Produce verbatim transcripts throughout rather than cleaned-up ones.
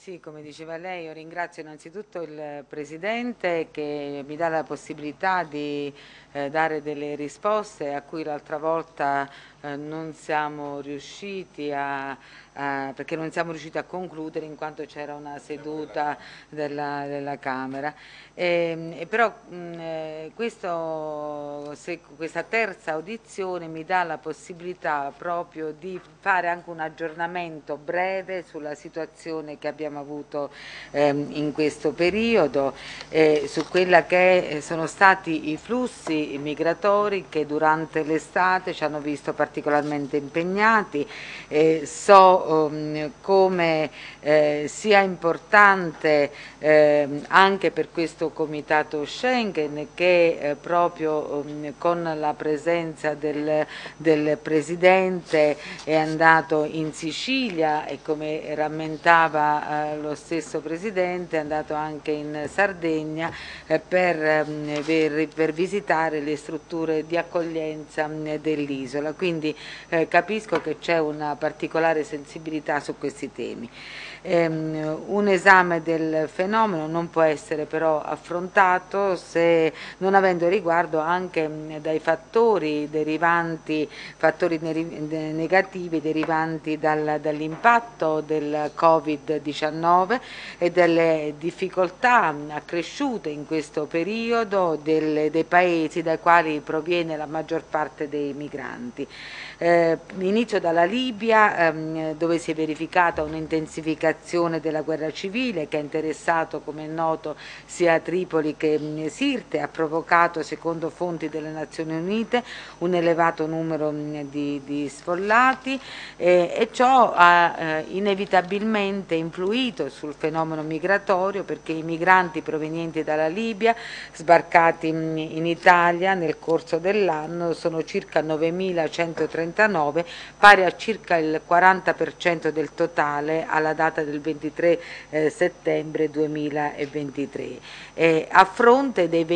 sì, come diceva lei, io ringrazio innanzitutto il Presidente che mi dà la possibilità di eh, dare delle risposte a cui l'altra volta eh, non siamo riusciti a, a- perché non siamo riusciti a concludere in quanto c'era una seduta della, della Camera. E, e però mh, eh, questo, se, questa terza audizione mi dà la possibilità proprio di fare anche un aggiornamento breve sulla situazione che abbiamo avuto ehm, in questo periodo, eh, su quella che sono stati i flussi migratori che durante l'estate ci hanno visto particolarmente impegnati. Eh, so um, come eh, sia importante eh, anche per questo Comitato Schengen che eh, proprio um, con la presenza del, del Presidente è andato in Sicilia e, come rammentava eh, lo stesso Presidente, è andato anche in Sardegna eh, per, um, per, per visitare le strutture di accoglienza um, dell'isola. Quindi eh, capisco che c'è una particolare sensibilità su questi temi. Um, un esame del fenomeno non può essere però affrontato se non avendo riguardo anche um, dai fattori derivanti, fattori ne negativi derivanti dal, dall'impatto del Covid diciannove e delle difficoltà accresciute in questo periodo del, dei paesi dai quali proviene la maggior parte dei migranti. Eh, inizio dalla Libia, ehm, dove si è verificata un'intensificazione della guerra civile che ha interessato, come è noto, sia Tripoli che mh, Sirte, ha provocato, secondo fonti delle Nazioni Unite, un elevato numero mh, di, di sfollati eh, e ciò ha eh, inevitabilmente influito sul fenomeno migratorio, perché i migranti provenienti dalla Libia sbarcati mh, in Italia nel corso dell'anno sono circa novemilacentotrentanove, pari a circa il quaranta per cento del totale alla data del ventitré eh, settembre duemilaventitré, eh, a fronte dei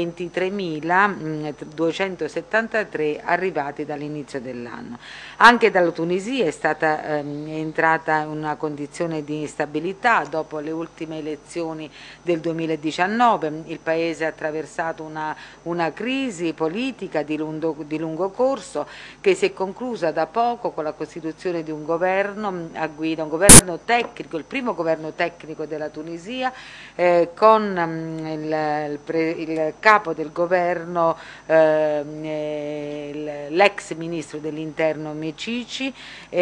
ventitremiladuecentosettantatré arrivati dall'inizio dell'anno. Anche dalla Tunisia è stata ehm, entrata una condizione di instabilità dopo le ultime elezioni del duemiladiciannove. Il Paese ha attraversato una, una crisi politica di lungo, di lungo corso che si è conclusa da poco con la costituzione di un governo a guida, un governo tecnico, il primo governo tecnico della Tunisia, eh, con um, il, il, pre, il capo del governo, eh, l'ex ministro dell'interno Mecici,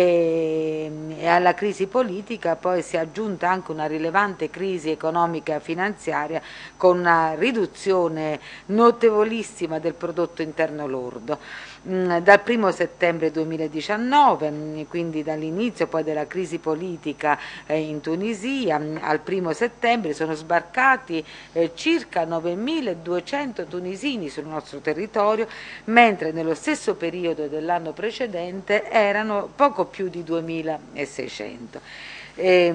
e, e alla crisi politica poi si è aggiunta anche una rilevante crisi economica e finanziaria con una riduzione notevolissima del prodotto interno lordo. Dal primo settembre duemiladiciannove, quindi dall'inizio poi della crisi politica in Tunisia, al primo settembre sono sbarcati circa novemiladuecento tunisini sul nostro territorio, mentre nello stesso periodo dell'anno precedente erano poco più di duemilaseicento. E,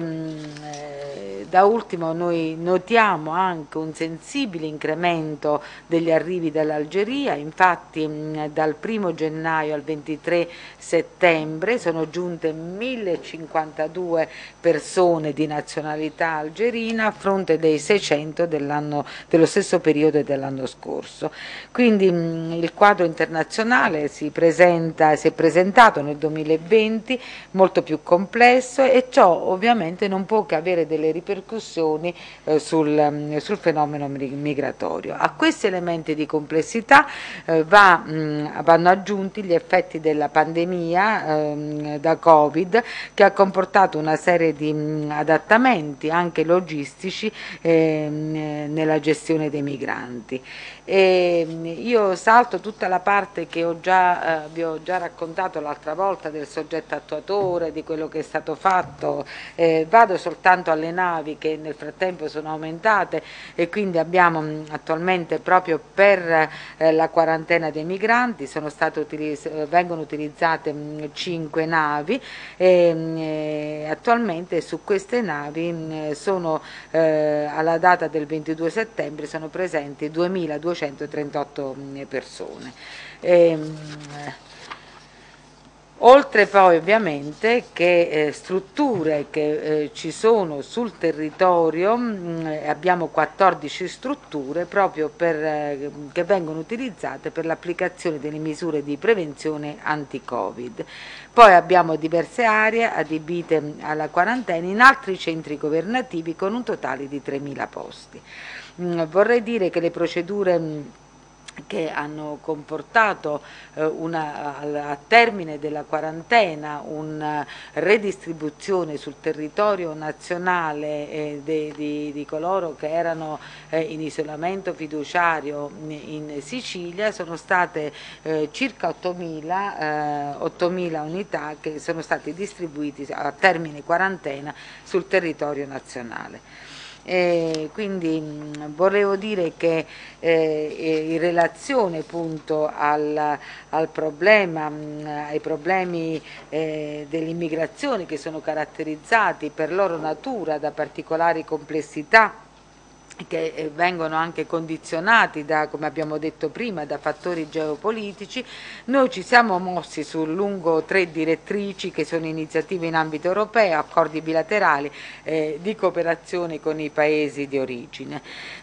eh, da ultimo noi notiamo anche un sensibile incremento degli arrivi dall'Algeria. Infatti mh, dal primo gennaio al ventitré settembre sono giunte millecinquantadue persone di nazionalità algerina a fronte dei seicento dell'anno, dello stesso periodo dell'anno scorso. Quindi mh, il quadro internazionale si, presenta, si è presentato nel duemilaventi molto più complesso, e ciò ovviamente non può che avere delle ripercussioni eh, sul, sul fenomeno migratorio. A questi elementi di complessità eh, va, mh, vanno aggiunti gli effetti della pandemia eh, da Covid, che ha comportato una serie di mh, adattamenti anche logistici eh, nella gestione dei migranti. E io salto tutta la parte che ho già, eh, vi ho già raccontato l'altra volta del soggetto attuatore, di quello che è stato fatto, eh, vado soltanto alle navi che nel frattempo sono aumentate, e quindi abbiamo mh, attualmente proprio per eh, la quarantena dei migranti sono state utiliz vengono utilizzate mh, cinque navi, e mh, attualmente su queste navi mh, sono eh, alla data del ventidue settembre sono presenti duemiladuecentotrentotto persone. E, Oltre poi ovviamente che eh, strutture che eh, ci sono sul territorio, mh, abbiamo quattordici strutture proprio per, eh, che vengono utilizzate per l'applicazione delle misure di prevenzione anti-Covid. Poi abbiamo diverse aree adibite alla quarantena in altri centri governativi con un totale di tremila posti. Mh, vorrei dire che le procedure mh, che hanno comportato eh, una, a termine della quarantena una redistribuzione sul territorio nazionale eh, de, di, di coloro che erano eh, in isolamento fiduciario in, in Sicilia, sono state eh, circa ottomila unità che sono state distribuite a termine quarantena sul territorio nazionale. E quindi mh, volevo dire che eh, in relazione appunto al, al problema, mh, ai problemi eh, dell'immigrazione che sono caratterizzati per loro natura da particolari complessità che eh, vengono anche condizionati da, come abbiamo detto prima, da fattori geopolitici, noi ci siamo mossi sul lungo tre direttrici che sono iniziative in ambito europeo, accordi bilaterali eh, di cooperazione con i paesi di origine.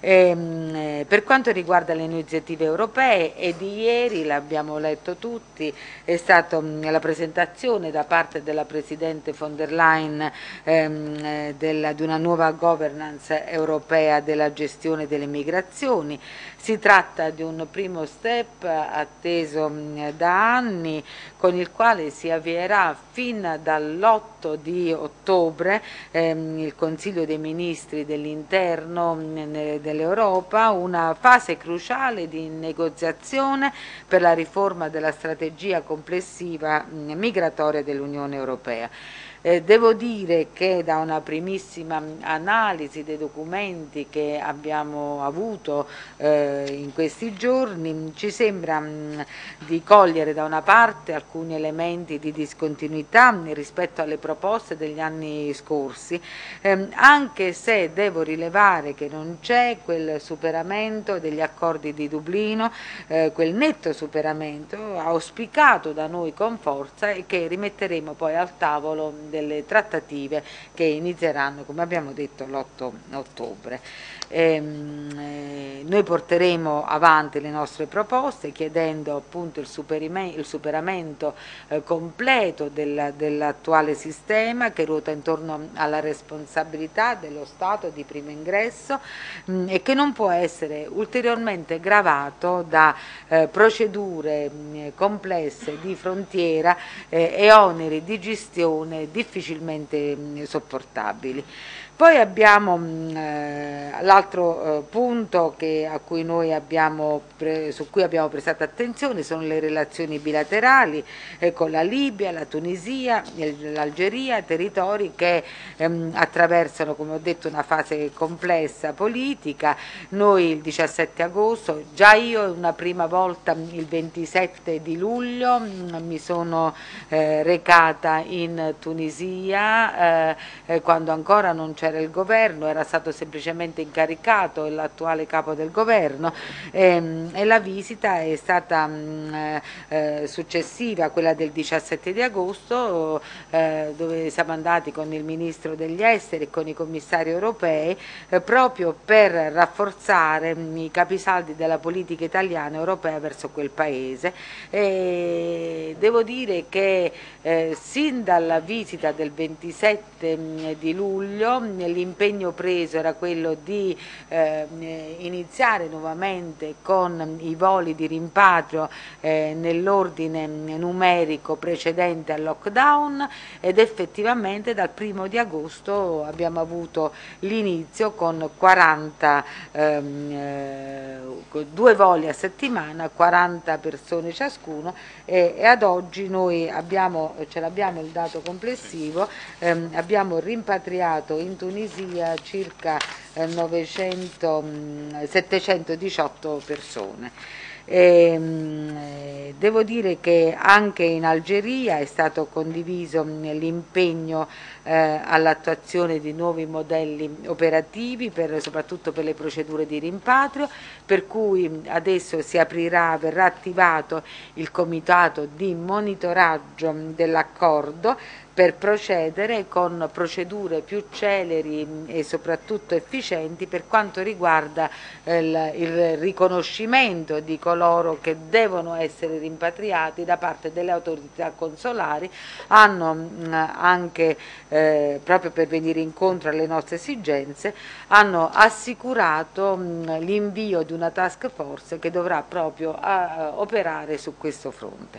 Ehm, eh, per quanto riguarda le iniziative europee, e di ieri, l'abbiamo letto tutti, è stata la presentazione da parte della Presidente von der Leyen ehm, eh, della, di una nuova governance europea della gestione delle migrazioni. Si tratta di un primo step atteso da anni, con il quale si avvierà fin dall'otto di ottobre ehm, il Consiglio dei Ministri dell'Interno dell'Europa una fase cruciale di negoziazione per la riforma della strategia complessiva migratoria dell'Unione Europea. Eh, devo dire che da una primissima analisi dei documenti che abbiamo avuto eh, in questi giorni ci sembra mh, di cogliere da una parte alcuni elementi di discontinuità rispetto alle proposte degli anni scorsi, ehm, anche se devo rilevare che non c'è quel superamento degli accordi di Dublino, eh, quel netto superamento auspicato da noi con forza e che rimetteremo poi al tavolo delle trattative che inizieranno, come abbiamo detto, l'otto ottobre. Ehm, eh, noi porteremo avanti le nostre proposte chiedendo appunto il, il superamento eh, completo del, dell'attuale sistema che ruota intorno alla responsabilità dello Stato di primo ingresso mh, e che non può essere ulteriormente gravato da eh, procedure mh, complesse di frontiera eh, e oneri di gestione difficilmente mh, sopportabili. Poi abbiamo eh, l'altro eh, punto che, a cui noi abbiamo pre, su cui abbiamo prestato attenzione sono le relazioni bilaterali eh, con la Libia, la Tunisia, l'Algeria, territori che ehm, attraversano, come ho detto, una fase complessa politica. Noi il diciassette agosto, già io una prima volta il ventisette di luglio mh, mi sono eh, recata in Tunisia eh, eh, quando ancora non c'era il governo, era stato semplicemente incaricato l'attuale capo del governo ehm, e la visita è stata mh, eh, successiva a quella del diciassette di agosto eh, dove siamo andati con il Ministro degli Esteri e con i commissari europei eh, proprio per rafforzare mh, i capisaldi della politica italiana e europea verso quel paese. E devo dire che eh, sin dalla visita del ventisette mh, di luglio l'impegno preso era quello di eh, iniziare nuovamente con i voli di rimpatrio eh, nell'ordine numerico precedente al lockdown ed effettivamente dal primo di agosto abbiamo avuto l'inizio con quaranta ehm, eh, due voli a settimana, quaranta persone ciascuno e, e ad oggi noi abbiamo, ce l'abbiamo il dato complessivo, ehm, abbiamo rimpatriato in Tunisia circa eh, novecento, settecentodiciotto persone. E, mh, devo dire che anche in Algeria è stato condiviso l'impegno eh, all'attuazione di nuovi modelli operativi, per, soprattutto per le procedure di rimpatrio, per cui adesso si aprirà, verrà attivato il comitato di monitoraggio dell'accordo per procedere con procedure più celeri e soprattutto efficienti per quanto riguarda il, il riconoscimento di coloro che devono essere rimpatriati da parte delle autorità consolari. Hanno mh, anche, eh, proprio per venire incontro alle nostre esigenze, hanno assicurato l'invio di una task force che dovrà proprio a, a, operare su questo fronte.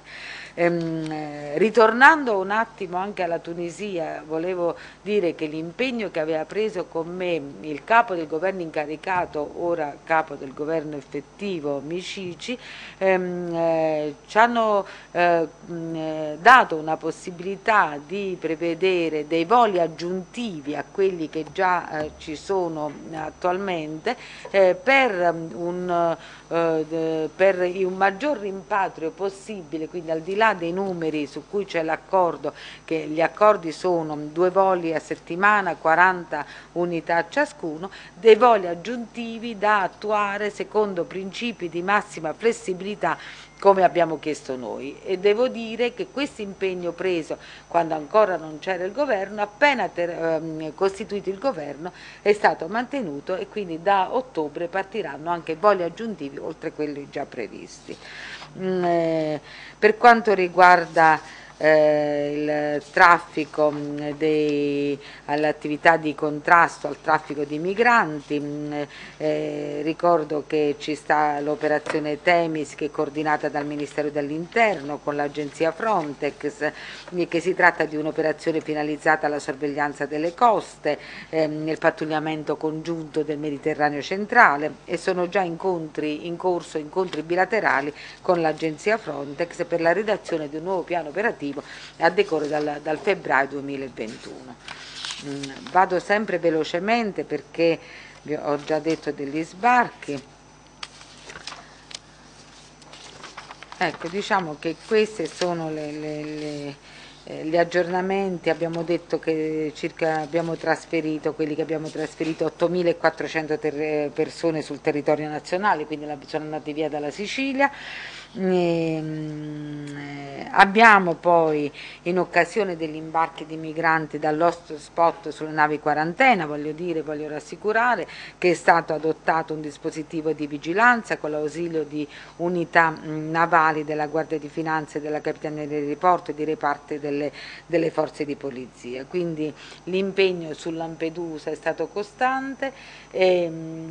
Ehm, ritornando un attimo anche alla Tunisia, volevo dire che l'impegno che aveva preso con me il capo del governo incaricato, ora capo del governo effettivo, Micici, ehm, eh, ci hanno eh, mh, dato una possibilità di prevedere dei voli aggiuntivi a quelli che già eh, ci sono attualmente eh, per un, eh, per un maggior rimpatrio possibile, quindi al di là dei numeri su cui c'è l'accordo, che gli accordi sono due voli a settimana, quaranta unità ciascuno, dei voli aggiuntivi da attuare secondo principi di massima flessibilità come abbiamo chiesto noi, e devo dire che questo impegno preso quando ancora non c'era il governo, appena ter, ehm, costituito il governo, è stato mantenuto, e quindi da ottobre partiranno anche voli aggiuntivi oltre a quelli già previsti. Mm, eh, per quanto riguarda Eh, il traffico dei, all'attività di contrasto al traffico di migranti, mh, eh, ricordo che ci sta l'operazione Temis, che è coordinata dal Ministero dell'Interno con l'agenzia Frontex, che si tratta di un'operazione finalizzata alla sorveglianza delle coste, eh, nel pattugliamento congiunto del Mediterraneo centrale, e sono già incontri in corso, incontri bilaterali con l'agenzia Frontex per la redazione di un nuovo piano operativo a decorrere dal, dal febbraio duemilaventuno. Mm, vado sempre velocemente perché vi ho già detto degli sbarchi. Ecco, diciamo che queste sono le, le, le gli aggiornamenti. Abbiamo detto che circa abbiamo trasferito, quelli che abbiamo trasferito, ottomilaquattrocento persone sul territorio nazionale, quindi sono andati via dalla Sicilia. E, eh, abbiamo poi, in occasione degli imbarchi di migranti dall'hotspot sulle navi quarantena, voglio dire, voglio rassicurare che è stato adottato un dispositivo di vigilanza con l'ausilio di unità mh, navali della Guardia di Finanza e della Capitaneria di Porto e di reparti delle, delle forze di polizia. Quindi l'impegno su Lampedusa è stato costante e,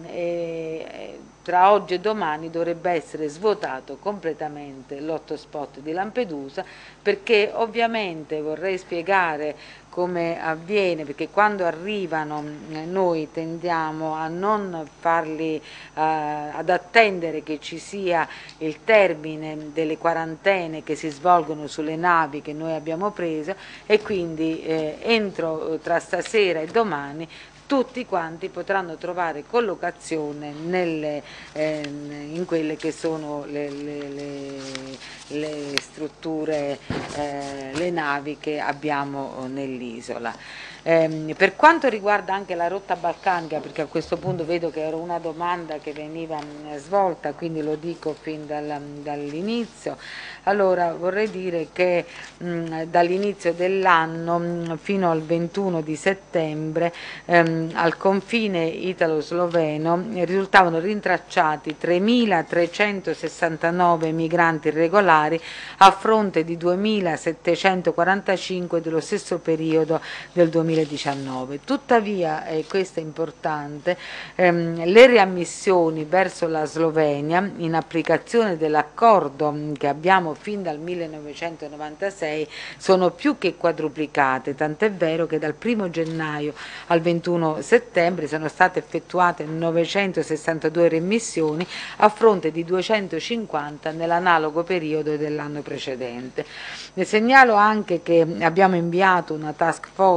e tra oggi e domani dovrebbe essere svuotato completamente l'hotspot di Lampedusa, perché ovviamente vorrei spiegare come avviene, perché quando arrivano noi tendiamo a non farli, uh, ad attendere che ci sia il termine delle quarantene che si svolgono sulle navi che noi abbiamo preso, e quindi eh, entro tra stasera e domani tutti quanti potranno trovare collocazione nelle, eh, in quelle che sono le, le, le, le strutture, eh, le navi che abbiamo nell'isola. Eh, per quanto riguarda anche la rotta balcanica, perché a questo punto vedo che era una domanda che veniva mh, svolta, quindi lo dico fin dal, dall'inizio, allora vorrei dire che dall'inizio dell'anno fino al ventuno di settembre ehm, al confine italo-sloveno risultavano rintracciati tremilatrecentosessantanove migranti irregolari a fronte di duemilasettecentoquarantacinque dello stesso periodo del duemiladiciannove. Tuttavia, e questo è importante, ehm, le riammissioni verso la Slovenia, in applicazione dell'accordo che abbiamo fin dal millenovecentonovantasei, sono più che quadruplicate, tant'è vero che dal primo gennaio al ventuno settembre sono state effettuate novecentosessantadue remissioni a fronte di duecentocinquanta nell'analogo periodo dell'anno precedente. Ne segnalo anche che abbiamo inviato una task force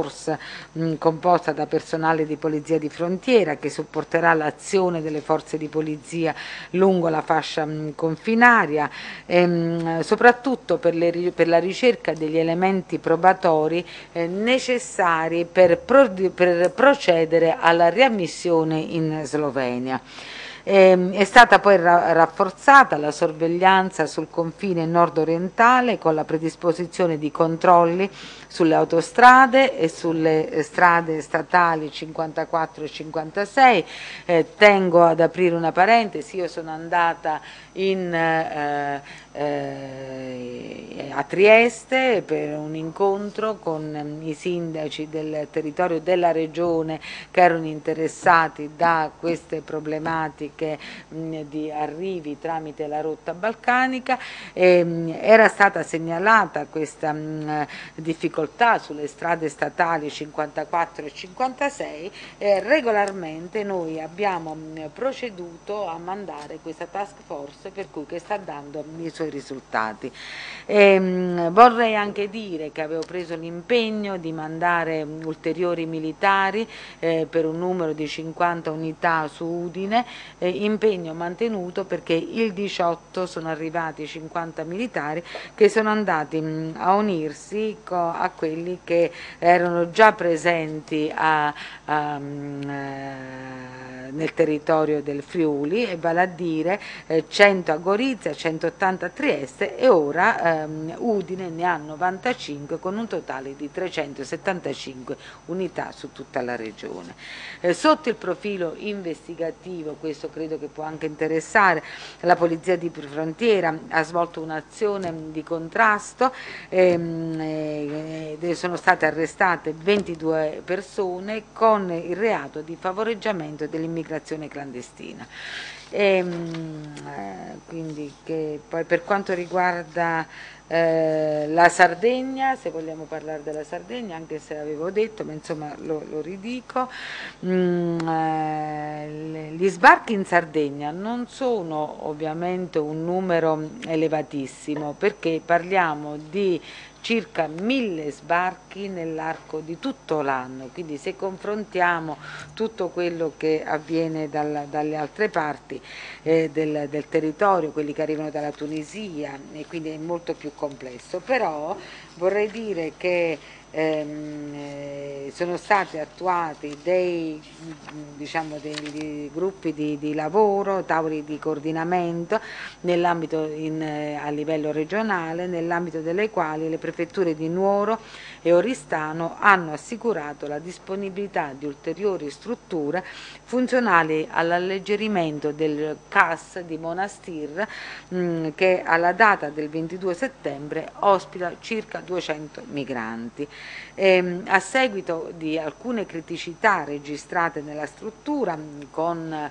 mh, composta da personale di polizia di frontiera che supporterà l'azione delle forze di polizia lungo la fascia mh, confinaria, ehm, soprattutto per, le, per la ricerca degli elementi probatori eh, necessari per, pro, per procedere alla riammissione in Slovenia. È stata poi rafforzata la sorveglianza sul confine nord-orientale con la predisposizione di controlli sulle autostrade e sulle strade statali cinquantaquattro e cinquantasei. Eh, tengo ad aprire una parentesi, io sono andata in, eh, eh, a Trieste per un incontro con i sindaci del territorio della regione che erano interessati da queste problematiche di arrivi tramite la rotta balcanica. E era stata segnalata questa mh, difficoltà sulle strade statali cinquantaquattro e cinquantasei e regolarmente noi abbiamo mh, proceduto a mandare questa task force, per cui che sta dando i suoi risultati. E, mh, vorrei anche dire che avevo preso l'impegno di mandare mh, ulteriori militari eh, per un numero di cinquanta unità su Udine, eh, impegno mantenuto perché il diciotto sono arrivati cinquanta militari che sono andati mh, a unirsi a quelli che erano già presenti a, a, mh, eh, nel territorio del Friuli, e vale a dire eh, cento a Gorizia, centottanta a Trieste, e ora ehm, Udine ne ha novantacinque con un totale di trecentosettantacinque unità su tutta la regione. Eh, sotto il profilo investigativo, questo credo che può anche interessare, la Polizia di Frontiera ha svolto un'azione di contrasto, ehm, eh, sono state arrestate ventidue persone con il reato di favoreggiamento dell'immigrazione clandestina. E, eh, quindi che poi per quanto riguarda eh, la Sardegna, se vogliamo parlare della Sardegna, anche se l'avevo detto, ma insomma lo, lo ridico, mm, eh, gli sbarchi in Sardegna non sono ovviamente un numero elevatissimo, perché parliamo di circa mille sbarchi nell'arco di tutto l'anno, quindi se confrontiamo tutto quello che avviene dal, dalle altre parti eh, del, del territorio, quelli che arrivano dalla Tunisia, e quindi è molto più complesso. Però vorrei dire che ehm, eh, sono stati attuati dei, diciamo, dei, dei gruppi di, di lavoro, tavoli di coordinamento nell'ambito in, eh, a livello regionale, nell'ambito delle quali le prefetture di Nuoro e Oristano hanno assicurato la disponibilità di ulteriori strutture funzionali all'alleggerimento del C A S di Monastir, mh, che alla data del ventidue settembre ospita circa duecento migranti. E, a seguito di alcune criticità registrate nella struttura, mh, con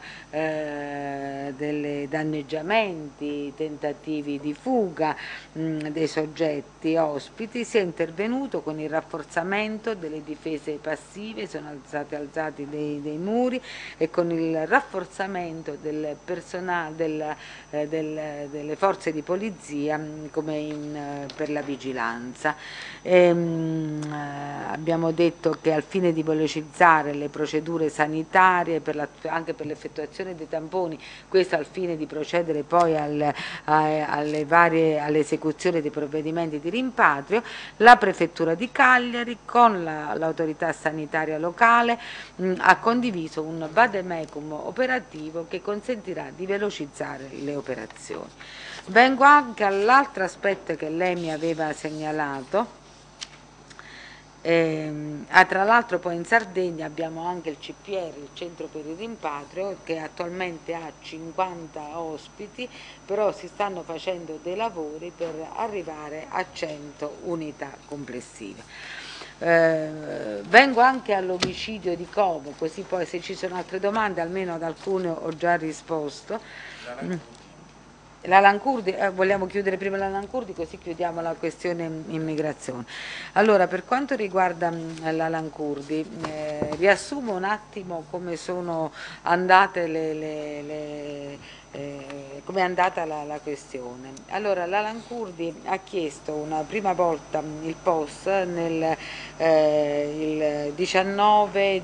eh, dei danneggiamenti, tentativi di fuga mh, dei soggetti ospiti, si è intervenuto con il rafforzamento delle difese passive, sono stati alzati dei, dei muri, e con il rafforzamento del personale del, eh, del, delle forze di polizia mh, come in, eh, per la vigilanza. E, mh, eh, abbiamo detto che al fine di velocizzare le procedure sanitarie per la, anche per l'effettuazione dei tamponi, questo al fine di procedere poi al, a, alle varie all'esecuzione dei provvedimenti di rimpatrio, la Prefettura di Cagliari con l'autorità la, sanitaria locale mh, ha condiviso un vademecum operativo che consentirà di velocizzare le operazioni. Vengo anche all'altro aspetto che lei mi aveva segnalato. Eh, ah, tra l'altro poi in Sardegna abbiamo anche il C P R, il Centro per il Rimpatrio, che attualmente ha cinquanta ospiti, però si stanno facendo dei lavori per arrivare a cento unità complessive. Eh, vengo anche all'omicidio di Como, così poi se ci sono altre domande, almeno ad alcune ho già risposto. L'Alan Kurdi, eh, vogliamo chiudere prima l'Alan Kurdi così chiudiamo la questione immigrazione. Allora, per quanto riguarda l'Alan Kurdi, eh, riassumo un attimo come sono andate le, le, le eh, come è andata la, la questione. Allora, l'Alan Kurdi ha chiesto una prima volta il P O S nel eh, il diciannove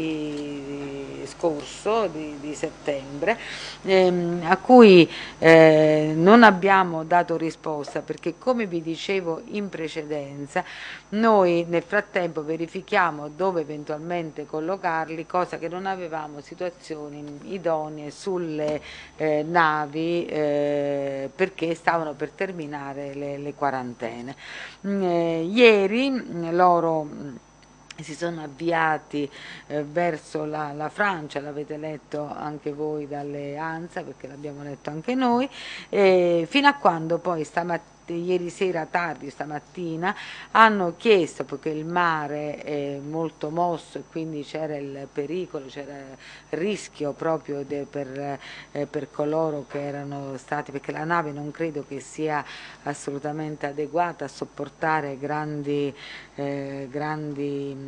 di scorso di, di settembre, ehm, a cui eh, non abbiamo dato risposta perché, come vi dicevo in precedenza, noi nel frattempo verifichiamo dove eventualmente collocarli, cosa che non avevamo situazioni idonee sulle eh, navi eh, perché stavano per terminare le, le quarantene. Mm, eh, ieri mh, loro mh, si sono avviati eh, verso la, la Francia, l'avete letto anche voi dalle ANSA perché l'abbiamo letto anche noi, eh, fino a quando poi stamattina ieri sera tardi, stamattina, hanno chiesto, perché il mare è molto mosso e quindi c'era il pericolo, c'era il rischio proprio de, per, eh, per coloro che erano stati, perché la nave non credo che sia assolutamente adeguata a sopportare grandi, eh, grandi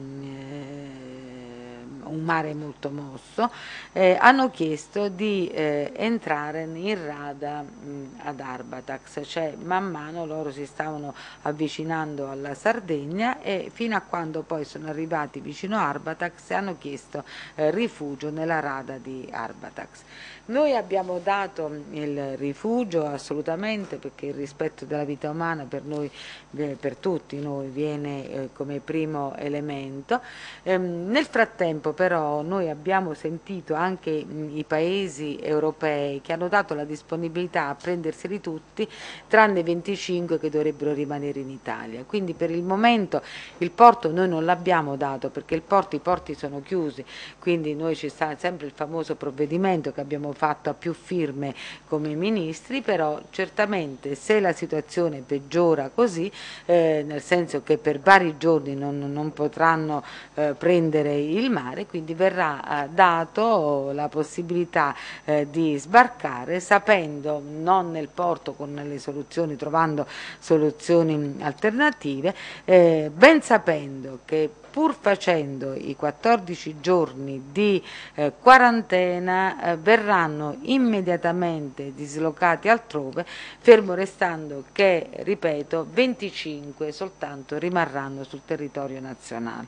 eh, un mare molto mosso, eh, hanno chiesto di eh, entrare in rada mh, ad Arbatax, cioè man mano loro si stavano avvicinando alla Sardegna e fino a quando poi sono arrivati vicino a Arbatax e hanno chiesto eh, rifugio nella rada di Arbatax. Noi abbiamo dato il rifugio assolutamente perché il rispetto della vita umana per noi, per tutti noi, viene eh, come primo elemento. Ehm, nel frattempo però noi abbiamo sentito anche mh, i paesi europei che hanno dato la disponibilità a prenderseli tutti, tranne venticinque che dovrebbero rimanere in Italia. Quindi per il momento il porto noi non l'abbiamo dato perché il porto, i porti sono chiusi, quindi noi ci sta sempre il famoso provvedimento che abbiamo fatto a più firme come ministri, però certamente se la situazione peggiora così, eh, nel senso che per vari giorni non, non potranno eh, prendere il mare, quindi verrà eh, dato la possibilità eh, di sbarcare sapendo, non nel porto con le soluzioni, trovando soluzioni alternative, eh, ben sapendo che pur facendo i quattordici giorni di eh, quarantena eh, verranno immediatamente dislocati altrove, fermo restando che, ripeto, venticinque soltanto rimarranno sul territorio nazionale.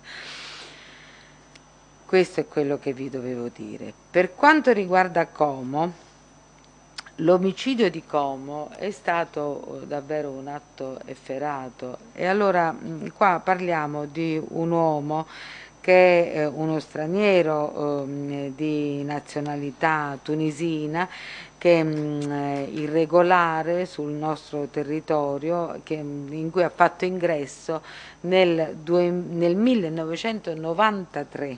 Questo è quello che vi dovevo dire. Per quanto riguarda Como, l'omicidio di Como è stato davvero un atto efferato e allora qua parliamo di un uomo che è uno straniero eh, di nazionalità tunisina che è irregolare sul nostro territorio, che, in cui ha fatto ingresso nel, nel millenovecentonovantatré.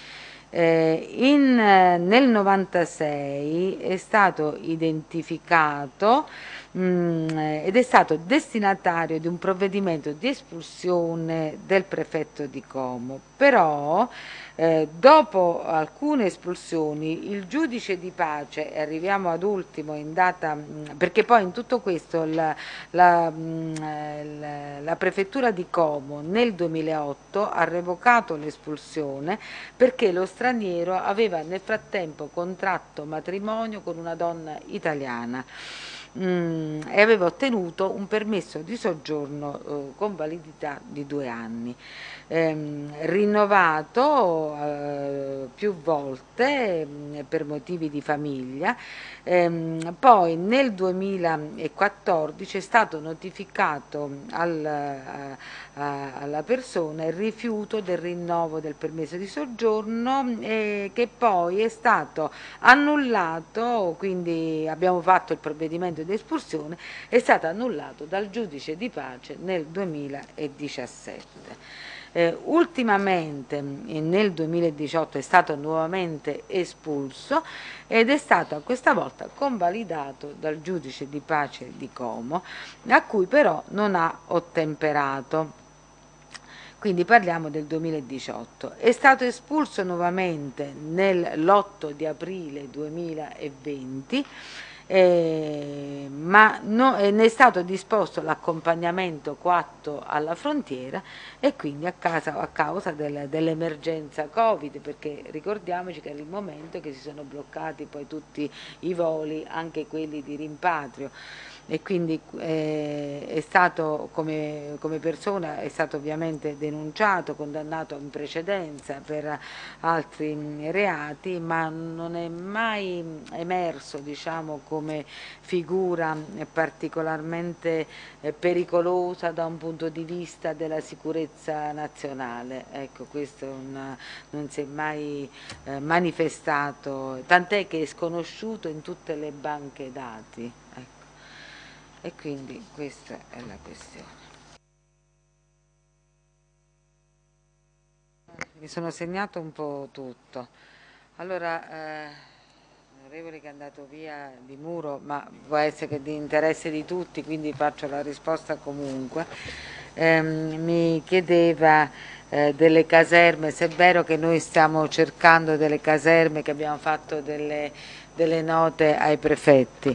Eh, in, nel novantasei è stato identificato mh, ed è stato destinatario di un provvedimento di espulsione del prefetto di Como, però eh, dopo alcune espulsioni il giudice di pace, e arriviamo ad ultimo in data, mh, perché poi in tutto questo la, la, mh, la, la prefettura di Como nel duemilaotto ha revocato l'espulsione perché lo straniero aveva nel frattempo contratto matrimonio con una donna italiana mm, e aveva ottenuto un permesso di soggiorno eh, con validità di due anni, ehm, rinnovato eh, più volte eh, per motivi di famiglia. Ehm, poi nel duemilaquattordici è stato notificato al, a, a, alla persona il rifiuto del rinnovo del permesso di soggiorno eh, che poi è stato annullato, quindi abbiamo fatto il provvedimento di espulsione, è stato annullato dal giudice di pace nel duemiladiciassette. Eh, ultimamente nel duemiladiciotto è stato nuovamente espulso ed è stato questa volta convalidato dal giudice di pace di Como, a cui però non ha ottemperato. Quindi parliamo del duemiladiciotto. È stato espulso nuovamente nell'otto di aprile duemilaventi eh, ma no, eh, ne è stato disposto l'accompagnamento coatto alla frontiera e quindi a, casa, a causa del, dell'emergenza Covid, perché ricordiamoci che era il momento che si sono bloccati poi tutti i voli, anche quelli di rimpatrio, e quindi eh, è stato come, come persona è stato ovviamente denunciato, condannato in precedenza per altri reati, ma non è mai emerso, diciamo, come figura particolarmente eh, pericolosa da un punto di vista della sicurezza nazionale. Ecco, questo un, non si è mai eh, manifestato, tant'è che è sconosciuto in tutte le banche dati. Ecco. E quindi questa è la questione. Mi sono segnato un po' tutto. Allora, eh, l'onorevole che è andato via di Muro, ma può essere che di interesse di tutti, quindi faccio la risposta comunque, ehm, mi chiedeva eh, delle caserme, se è vero che noi stiamo cercando delle caserme, che abbiamo fatto delle, delle note ai prefetti.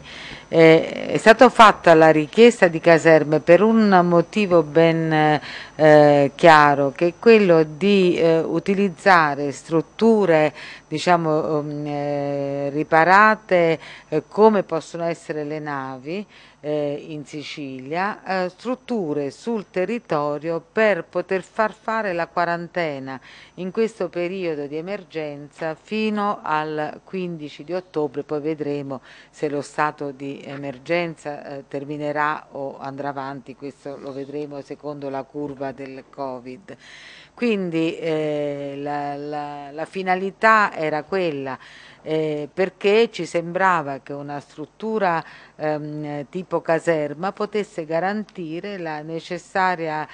Eh, è stata fatta la richiesta di caserme per un motivo ben eh, chiaro, che è quello di eh, utilizzare strutture, diciamo, um, eh, riparate eh, come possono essere le navi eh, in Sicilia, eh, strutture sul territorio per poter far fare la quarantena in questo periodo di emergenza fino al quindici di ottobre, poi vedremo se lo stato di emergenza eh, terminerà o andrà avanti, questo lo vedremo secondo la curva del Covid. Quindi eh, la, la, la finalità era quella, eh, perché ci sembrava che una struttura ehm, tipo caserma potesse garantire la necessaria,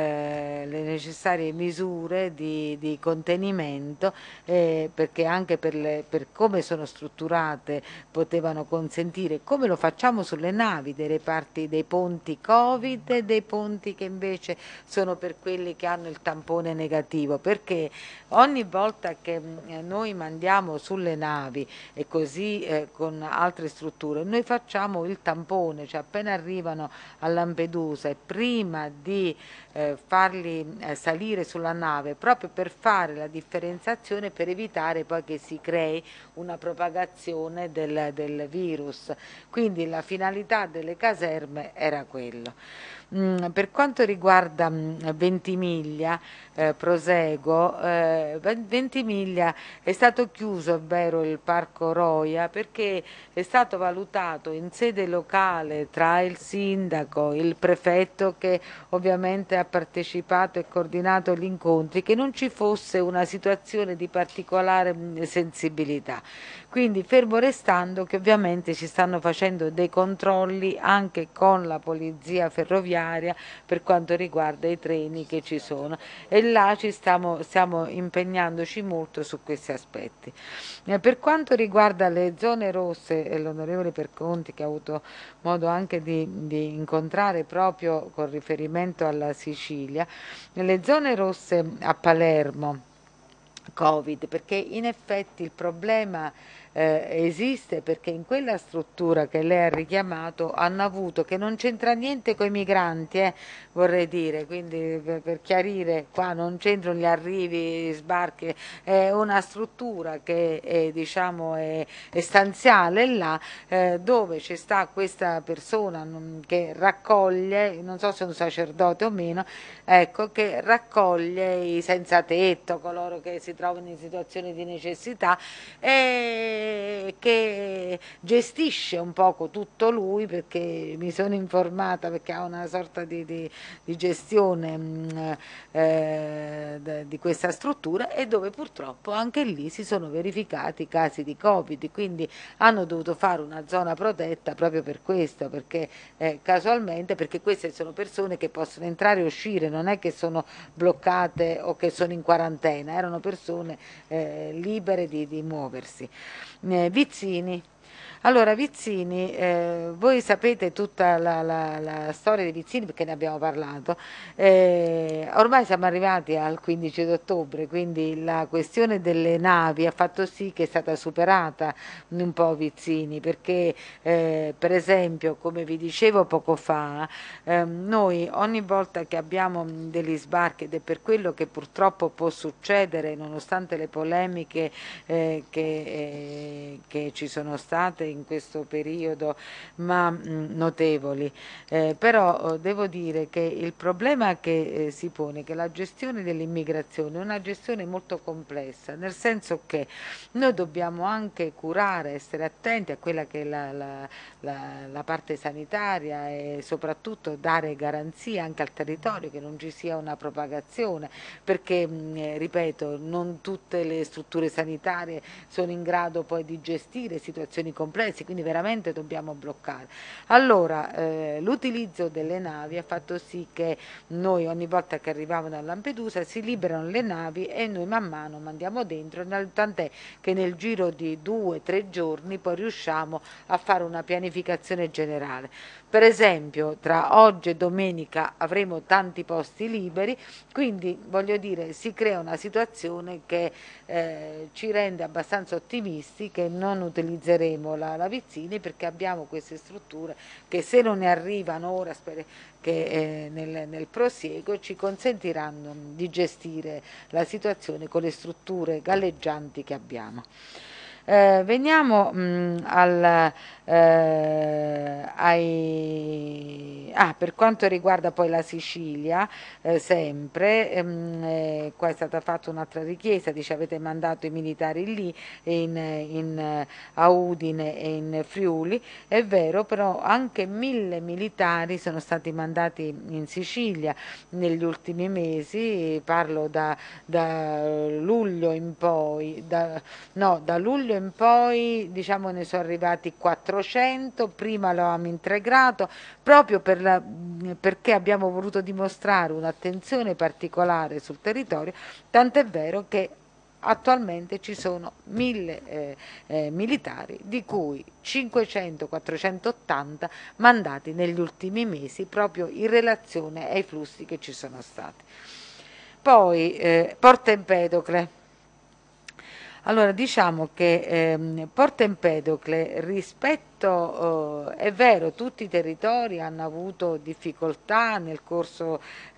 eh, le necessarie misure di, di contenimento, eh, perché anche per, le, per come sono strutturate potevano consentire, come lo facciamo sulle navi, dei reparti, dei ponti Covid e dei ponti che invece sono per quelli che hanno il tampone negativo, perché ogni volta che noi mandiamo sulle navi e così eh, con altre strutture, noi facciamo il tampone, cioè appena arrivano a Lampedusa e prima di eh, farli eh, salire sulla nave, proprio per fare la differenziazione, per evitare poi che si crei una propagazione del, del virus. Quindi la finalità delle caserme era quello. Mm, per quanto riguarda mm, Ventimiglia, eh, proseguo, eh, Ventimiglia è stato chiuso, è vero, il Parco Roia, perché è stato valutato in sede locale tra il sindaco, il prefetto che ovviamente ha partecipato e coordinato gli incontri, che non ci fosse una situazione di particolare mh, sensibilità. Quindi fermo restando che ovviamente si stanno facendo dei controlli anche con la polizia ferroviaria per quanto riguarda i treni che ci sono, e là ci stiamo, stiamo impegnandoci molto su questi aspetti. Eh, per quanto riguarda le zone rosse, e l'onorevole Perconti che ha avuto modo anche di, di incontrare proprio con riferimento alla Sicilia, le zone rosse a Palermo, Covid, perché in effetti il problema eh, esiste, perché in quella struttura che lei ha richiamato hanno avuto, che non c'entra niente con i migranti, eh, vorrei dire, quindi per, per chiarire, qua non c'entrano gli arrivi, gli sbarchi, è una struttura che è, diciamo, è, è stanziale là, eh, dove ci sta questa persona che raccoglie, non so se è un sacerdote o meno, ecco, che raccoglie i senza tetto, coloro che si trovano in situazioni di necessità, e che gestisce un poco tutto lui, perché mi sono informata, perché ha una sorta di, di, di gestione mh, eh, di questa struttura, e dove purtroppo anche lì si sono verificati casi di Covid, quindi hanno dovuto fare una zona protetta proprio per questo, perché eh, casualmente, perché queste sono persone che possono entrare e uscire, non è che sono bloccate o che sono in quarantena, erano persone eh, libere di, di muoversi. Eh, Vizzini. Allora, Vizzini, eh, voi sapete tutta la, la- la storia di Vizzini perché ne abbiamo parlato. Eh, ormai siamo arrivati al quindici di ottobre, quindi la questione delle navi ha fatto sì che è stata superata un po' Vizzini, perché eh, per esempio, come vi dicevo poco fa, ehm, noi ogni volta che abbiamo degli sbarchi, ed è per quello che purtroppo può succedere, nonostante le polemiche eh, che, eh, che ci sono state in questo periodo, ma mh, notevoli. Eh, però eh, devo dire che il problema che eh, si pone è che la gestione dell'immigrazione è una gestione molto complessa, nel senso che noi dobbiamo anche curare, essere attenti a quella che è la, la, la, la parte sanitaria e soprattutto dare garanzie anche al territorio che non ci sia una propagazione, perché mh, eh, ripeto, non tutte le strutture sanitarie sono in grado poi di gestire situazioni complesse, quindi veramente dobbiamo bloccare. Allora, eh, l'utilizzo delle navi ha fatto sì che noi ogni volta che arrivavano a Lampedusa si liberano le navi e noi man mano mandiamo dentro, tant'è che nel giro di due o tre giorni poi riusciamo a fare una pianificazione generale. Per esempio, tra oggi e domenica avremo tanti posti liberi, quindi voglio dire, si crea una situazione che eh, ci rende abbastanza ottimisti che non utilizzeremo la, la Vizzini, perché abbiamo queste strutture che, se non ne arrivano ora, spero che eh, nel, nel prosieguo ci consentiranno di gestire la situazione con le strutture galleggianti che abbiamo. Eh, veniamo mh, al, eh, ai, ah, per quanto riguarda poi la Sicilia, eh, sempre, ehm, eh, qua è stata fatta un'altra richiesta, dice avete mandato i militari lì in, in, eh, a Udine e in Friuli, è vero, però anche mille militari sono stati mandati in Sicilia negli ultimi mesi, parlo da, da luglio in poi, da, no, da luglio in poi diciamo ne sono arrivati quattrocento, prima lo abbiamo integrato proprio per la, perché abbiamo voluto dimostrare un'attenzione particolare sul territorio, tant'è vero che attualmente ci sono mille eh, eh, militari, di cui cinquecento quattrocentottanta mandati negli ultimi mesi proprio in relazione ai flussi che ci sono stati. Poi eh, Porto Empedocle. Allora, diciamo che ehm, Porto Empedocle rispetto, eh, è vero, tutti i territori hanno avuto difficoltà nel corso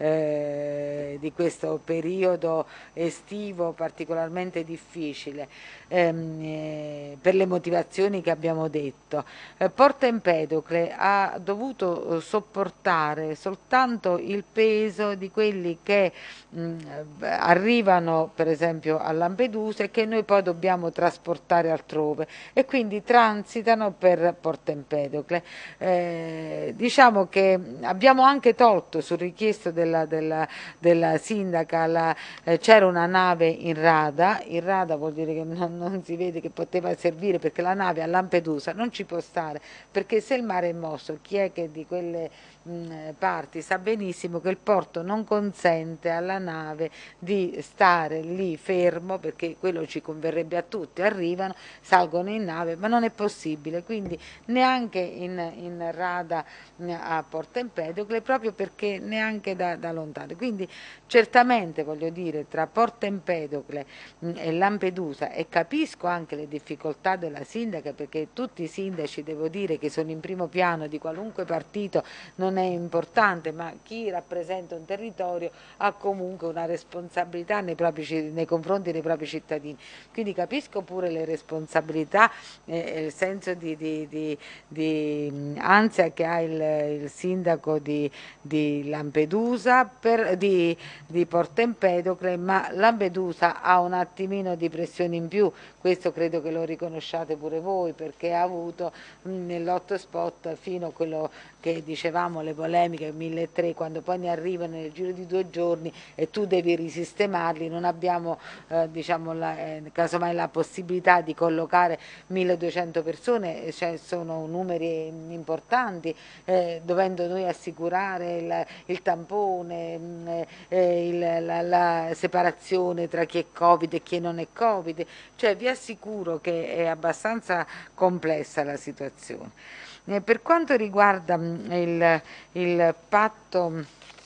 eh, di questo periodo estivo particolarmente difficile, ehm, eh, per le motivazioni che abbiamo detto. Eh, Porto Empedocle ha dovuto eh, sopportare soltanto il peso di quelli che mh, arrivano per esempio a Lampedusa e che noi poi dobbiamo trasportare altrove e quindi transitano per Porto Empedocle. Eh, diciamo che abbiamo anche tolto, su richiesta della, della, della sindaca, la, eh, c'era una nave in rada, in rada vuol dire che non, non si vede che poteva servire, perché la nave a Lampedusa non ci può stare, perché se il mare è mosso, chi è che di quelle mh, parti sa benissimo che il porto non consente alla nave di stare lì fermo, perché quello ci converrebbe a tutti, arrivano, salgono in nave, ma non è possibile, quindi neanche in, in rada a Porto Empedocle, proprio perché neanche da, da lontano. Quindi certamente voglio dire, tra Porto Empedocle e Lampedusa, e capisco anche le difficoltà della sindaca, perché tutti i sindaci, devo dire, che sono in primo piano di qualunque partito, non è importante, ma chi rappresenta un territorio ha comunque una responsabilità nei, propri, nei confronti dei propri cittadini. Quindi capisco pure le responsabilità e eh, il senso di, di, di, di ansia che ha il, il sindaco di, di Lampedusa, per, di, di Porto Empedocle, ma Lampedusa ha un attimino di pressione in più, questo credo che lo riconosciate pure voi, perché ha avuto nell'hotspot fino a quello che dicevamo le polemiche milletrecento, quando poi ne arrivano nel giro di due giorni e tu devi risistemarli, non abbiamo eh, diciamo la, eh, casomai la possibilità di collocare milleduecento persone, cioè sono numeri importanti, eh, dovendo noi assicurare il, il tampone, mh, eh, il, la, la separazione tra chi è Covid e chi non è Covid, cioè vi assicuro che è abbastanza complessa la situazione. Eh, per quanto riguarda mh, il, il patto,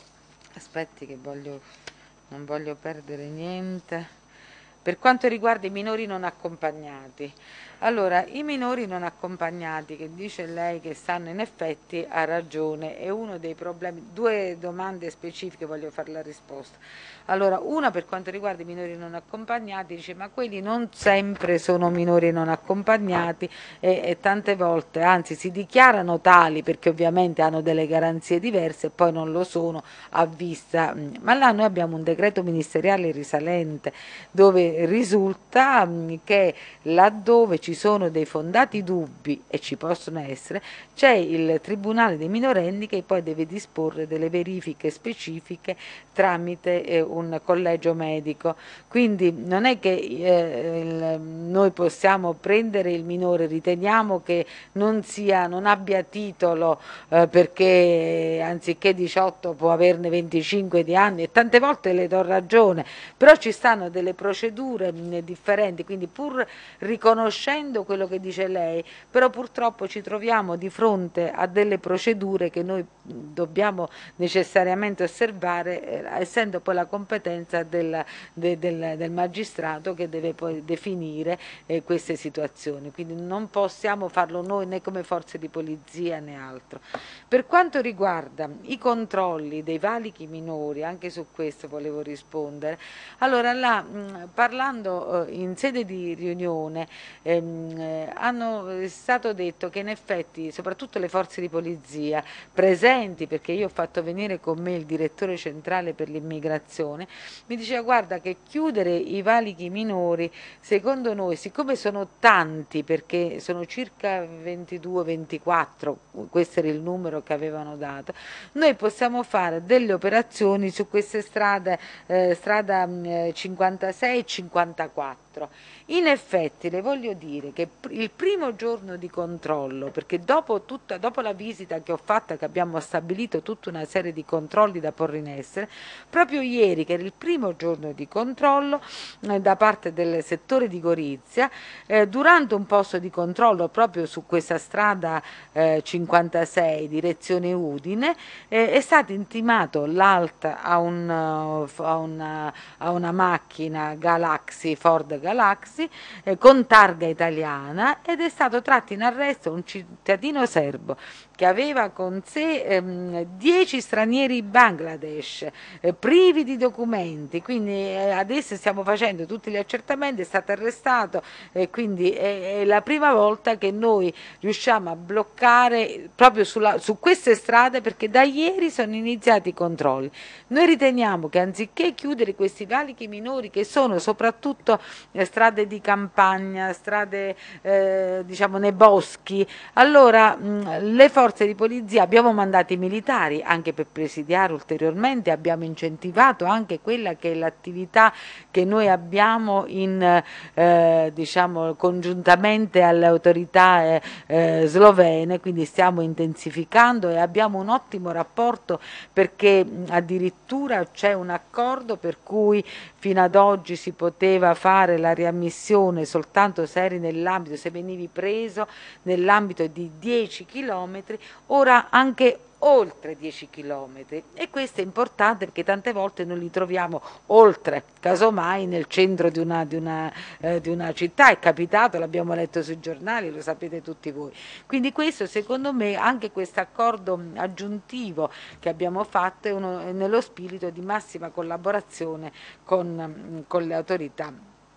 aspetti che voglio, non voglio perdere niente. Per quanto riguarda i minori non accompagnati, allora i minori non accompagnati che dice lei che stanno, in effetti ha ragione, è uno dei problemi. Due domande specifiche voglio fare la risposta. Allora, una per quanto riguarda i minori non accompagnati, dice ma quelli non sempre sono minori non accompagnati e, e tante volte, anzi si dichiarano tali perché ovviamente hanno delle garanzie diverse e poi non lo sono a vista, ma là noi abbiamo un decreto ministeriale risalente dove risulta mh, che laddove ci sono dei fondati dubbi, e ci possono essere, c'è il Tribunale dei minorenni che poi deve disporre delle verifiche specifiche tramite eh, un collegio medico. Quindi non è che eh, il, noi possiamo prendere il minore, riteniamo che non, sia, non abbia titolo eh, perché anziché diciotto può averne venticinque di anni, e tante volte le do ragione, però ci stanno delle procedure mh, differenti, quindi pur riconoscendo quello che dice lei, però purtroppo ci troviamo di fronte a delle procedure che noi dobbiamo necessariamente osservare, eh, essendo poi la competenza del, de, del, del magistrato che deve poi definire eh, queste situazioni, quindi non possiamo farlo noi né come forze di polizia né altro. Per quanto riguarda i controlli dei valichi minori, anche su questo volevo rispondere. Allora, là, mh, parlando eh, in sede di riunione, ehm, eh, hanno è stato detto che in effetti, soprattutto le forze di polizia presenti, perché io ho fatto venire con me il direttore centrale per l'immigrazione, mi diceva guarda che chiudere i valichi minori, secondo noi, siccome sono tanti, perché sono circa ventidue ventiquattro, questo era il numero che avevano dato, noi possiamo fare delle operazioni su queste strade, eh, strada mh, cinquantasei e cinquantaquattro. In effetti le voglio dire che il primo giorno di controllo, perché dopo, tutta, dopo la visita che ho fatta, che abbiamo stabilito tutta una serie di controlli da porre in essere, proprio ieri, che era il primo giorno di controllo eh, da parte del settore di Gorizia, eh, durante un posto di controllo proprio su questa strada eh, cinquantasei direzione Udine, eh, è stato intimato l'A L T a, un, a, una, a una macchina Galaxy, Ford Galaxy, eh, con targa italiana, ed è stato tratto in arresto un cittadino serbo che aveva con sé ehm, dieci stranieri Bangladesh, eh, privi di documenti, quindi eh, adesso stiamo facendo tutti gli accertamenti, è stato arrestato, e quindi è, è la prima volta che noi riusciamo a bloccare proprio sulla, su queste strade, perché da ieri sono iniziati i controlli. Noi riteniamo che anziché chiudere questi valichi minori, che sono soprattutto eh, strade di campagna, strade eh, diciamo nei boschi, allora mh, le forze di polizia, abbiamo mandato i militari anche per presidiare ulteriormente, abbiamo incentivato anche quella che è l'attività che noi abbiamo in, eh, diciamo, congiuntamente alle autorità eh, eh, slovene, quindi stiamo intensificando e abbiamo un ottimo rapporto, perché addirittura c'è un accordo per cui fino ad oggi si poteva fare la riammissione soltanto se eri nell'ambito, se venivi preso nell'ambito di dieci chilometri, ora anche oltre dieci chilometri, e questo è importante perché tante volte noi li troviamo oltre, casomai nel centro di una, di una, eh, di una città, è capitato, l'abbiamo letto sui giornali, lo sapete tutti voi. Quindi questo, secondo me, anche questo accordo aggiuntivo che abbiamo fatto è, uno, è nello spirito di massima collaborazione con, con le autorità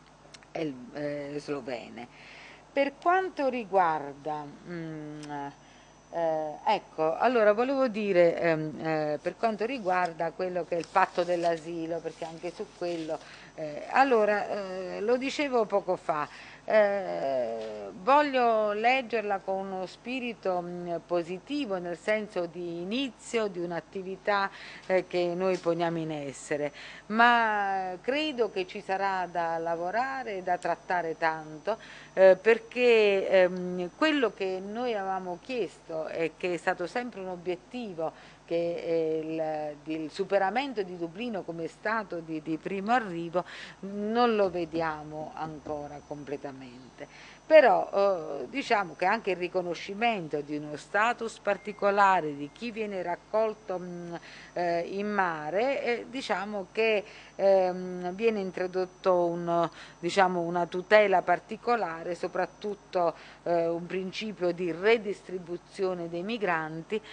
eh, slovene. Per quanto riguarda mh, eh, ecco, allora volevo dire ehm, eh, per quanto riguarda quello che è il patto dell'asilo, perché anche su quello Eh, allora, eh, lo dicevo poco fa, eh, voglio leggerla con uno spirito mh, positivo, nel senso di inizio di un'attività eh, che noi poniamo in essere, ma credo che ci sarà da lavorare e da trattare tanto, eh, perché ehm, quello che noi avevamo chiesto e che è stato sempre un obiettivo, che il, il superamento di Dublino come stato di, di primo arrivo, non lo vediamo ancora completamente. Però eh, diciamo che anche il riconoscimento di uno status particolare di chi viene raccolto mh, eh, in mare, eh, diciamo che ehm, viene introdotto un, diciamo, una tutela particolare, soprattutto eh, un principio di redistribuzione dei migranti,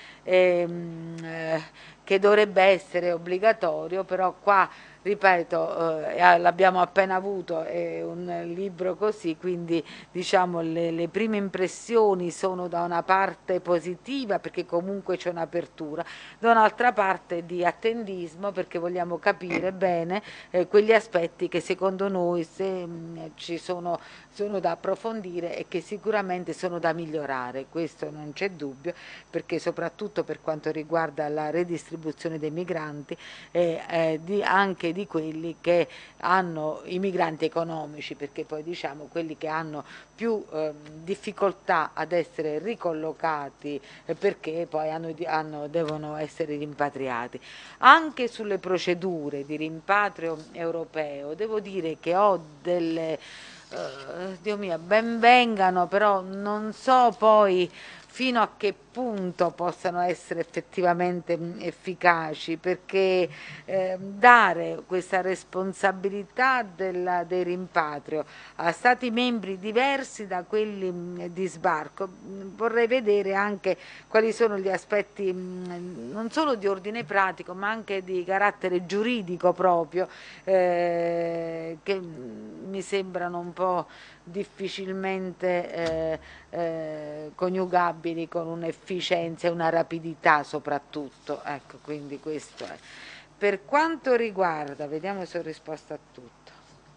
ehm, eh, che dovrebbe essere obbligatorio, però qua ripeto, eh, l'abbiamo appena avuto, è un libro così, quindi diciamo le, le prime impressioni sono da una parte positiva perché comunque c'è un'apertura, da un'altra parte di attendismo perché vogliamo capire bene eh, quegli aspetti che secondo noi se, mh, ci sono, sono da approfondire e che sicuramente sono da migliorare, questo non c'è dubbio, perché soprattutto per quanto riguarda la redistribuzione dei migranti e eh, di, anche di quelli che hanno i migranti economici, perché poi diciamo quelli che hanno più eh, difficoltà ad essere ricollocati eh, perché poi hanno, hanno, devono essere rimpatriati. Anche sulle procedure di rimpatrio europeo devo dire che ho delle Uh, Dio mio, ben vengano, però non so poi fino a che punto possano essere effettivamente mh, efficaci, perché eh, dare questa responsabilità della, del rimpatrio a stati membri diversi da quelli mh, di sbarco, mh, vorrei vedere anche quali sono gli aspetti mh, non solo di ordine pratico ma anche di carattere giuridico proprio, eh, che mh, mi sembrano un po' difficilmente eh, eh, coniugabili con un'efficienza e una rapidità soprattutto, ecco, quindi questo è. Per quanto riguarda, vediamo se ho risposto a tutto,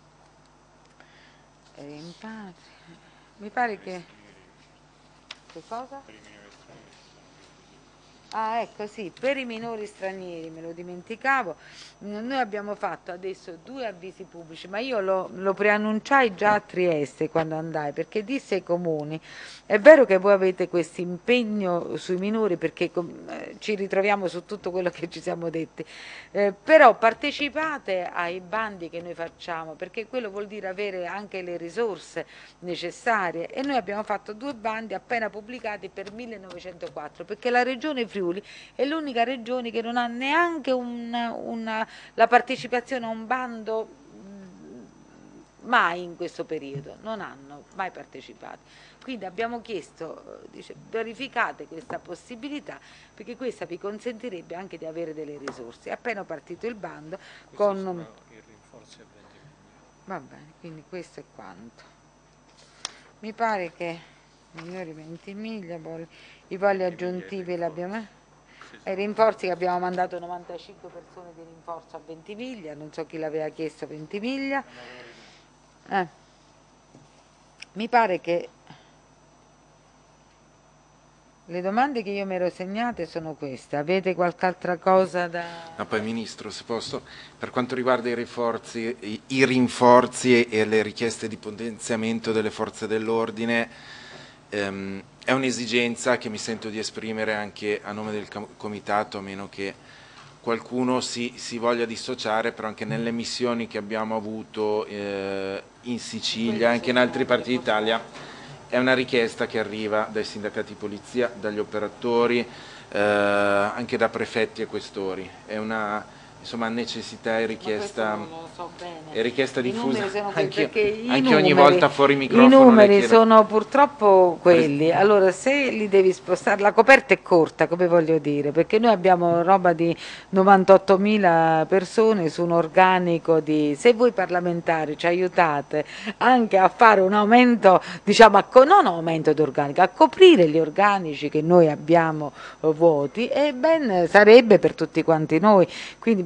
mi pare che, che cosa? Ah, ecco, sì, per i minori stranieri, me lo dimenticavo, noi abbiamo fatto adesso due avvisi pubblici, ma io lo, lo preannunciai già a Trieste quando andai, perché disse ai comuni, è vero che voi avete questo impegno sui minori, perché eh, ci ritroviamo su tutto quello che ci siamo detti, eh, però partecipate ai bandi che noi facciamo, perché quello vuol dire avere anche le risorse necessarie, e noi abbiamo fatto due bandi appena pubblicati per millenovecentoquattro, perché la regione Friuli è l'unica regione che non ha neanche una, una, la partecipazione a un bando mai in questo periodo, non hanno mai partecipato. Quindi abbiamo chiesto, dice, verificate questa possibilità, perché questa vi consentirebbe anche di avere delle risorse. È appena partito il bando con il rinforzo a venti. Va bene, quindi questo è quanto. Mi pare che migliori ventimiglia, i voli aggiuntivi l'abbiamo, ai rinforzi che abbiamo mandato novantacinque persone di rinforzo a Ventimiglia, non so chi l'aveva chiesto Ventimiglia. Eh. Mi pare che le domande che io mi ero segnate sono queste. Avete qualche altra cosa da... No, poi Ministro, se posso, per quanto riguarda i rinforzi, i, i rinforzi e le richieste di potenziamento delle forze dell'ordine, ehm, è un'esigenza che mi sento di esprimere anche a nome del Comitato, a meno che qualcuno si, si voglia dissociare, però anche nelle missioni che abbiamo avuto eh, in Sicilia, anche in altri parti d'Italia, è una richiesta che arriva dai sindacati di polizia, dagli operatori, eh, anche da prefetti e questori. È una insomma, necessità e richiesta, so è richiesta diffusa. Anche, anche anche ogni volta fuori microfono. I numeri sono purtroppo quelli, allora se li devi spostare, la coperta è corta, come voglio dire, perché noi abbiamo roba di novantottomila persone su un organico di, se voi parlamentari ci aiutate anche a fare un aumento, diciamo, a, non aumento di organico, a coprire gli organici che noi abbiamo vuoti, e ben sarebbe per tutti quanti noi, quindi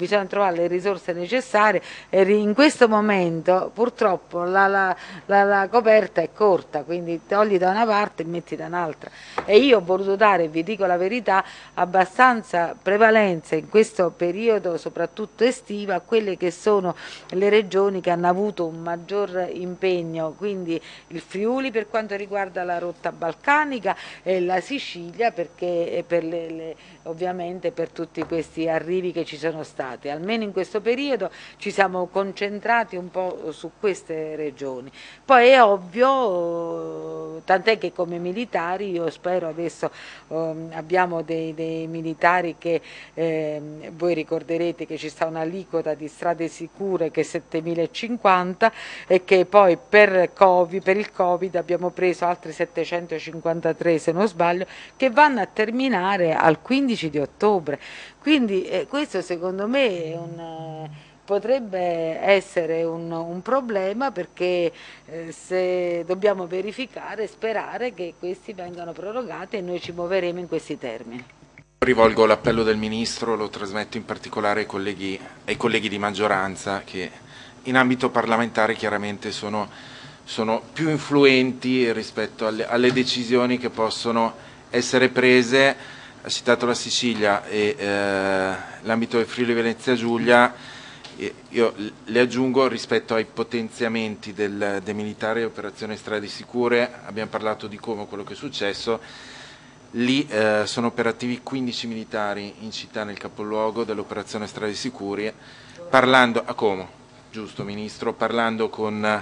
bisogna trovare le risorse necessarie e in questo momento purtroppo la, la, la, la coperta è corta, quindi togli da una parte e metti da un'altra. E io ho voluto dare, vi dico la verità, abbastanza prevalenza in questo periodo, soprattutto estivo, a quelle che sono le regioni che hanno avuto un maggior impegno, quindi il Friuli per quanto riguarda la rotta balcanica e la Sicilia perché per le, le, ovviamente per tutti questi arrivi che ci sono stati. Almeno in questo periodo ci siamo concentrati un po' su queste regioni. Poi è ovvio, tant'è che come militari, io spero adesso um, abbiamo dei, dei militari che eh, voi ricorderete che ci sta un'aliquota di strade sicure che è settemilacinquanta e che poi per, COVID, per il Covid abbiamo preso altri settecentocinquantatré se non sbaglio che vanno a terminare al quindici di ottobre. Quindi eh, questo secondo me è un... potrebbe essere un, un problema perché eh, se dobbiamo verificare e sperare che questi vengano prorogati e noi ci muoveremo in questi termini. Rivolgo l'appello del Ministro, lo trasmetto in particolare ai colleghi, ai colleghi di maggioranza che in ambito parlamentare chiaramente sono, sono più influenti rispetto alle, alle decisioni che possono essere prese. Ha citato la Sicilia e eh, l'ambito del Friuli Venezia Giulia. Io le aggiungo rispetto ai potenziamenti del, dei militari e operazioni strade sicure, abbiamo parlato di Como, quello che è successo, lì eh, sono operativi quindici militari in città nel capoluogo dell'operazione strade sicure, parlando a Como, giusto Ministro, parlando con,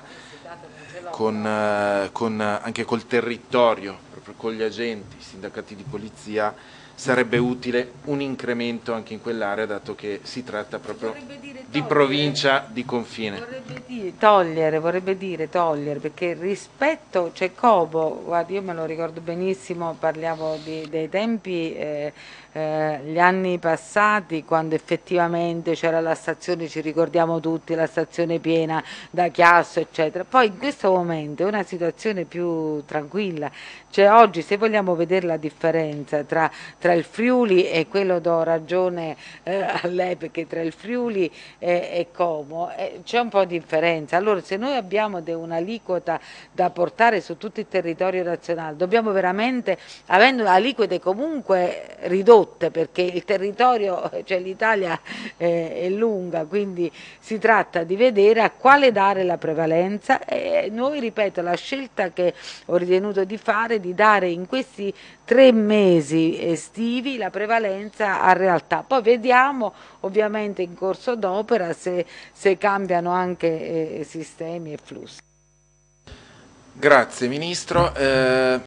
con, con, anche col territorio, proprio con gli agenti, i sindacati di polizia, sarebbe utile un incremento anche in quell'area dato che si tratta proprio di provincia di confine. Vorrebbe dire togliere, vorrebbe dire togliere, perché rispetto, c'è cioè Como, guarda io me lo ricordo benissimo, parliamo di, dei tempi, eh, eh, gli anni passati quando effettivamente c'era la stazione, ci ricordiamo tutti, la stazione piena da chiasso eccetera, poi in questo momento è una situazione più tranquilla, cioè oggi se vogliamo vedere la differenza tra, tra il Friuli e quello do ragione eh, a lei perché tra il Friuli e, e Como eh, c'è un po' di differenza, allora se noi abbiamo un'aliquota da portare su tutto il territorio nazionale dobbiamo veramente, avendo aliquote comunque ridotte perché il territorio, cioè l'Italia eh, è lunga, quindi si tratta di vedere a quale dare la prevalenza e noi, ripeto, la scelta che ho ritenuto di fare di dare in questi tre mesi estivi la prevalenza a realtà, poi vediamo ovviamente in corso d'opera se, se cambiano anche eh, sistemi e flussi. Grazie Ministro. Eh...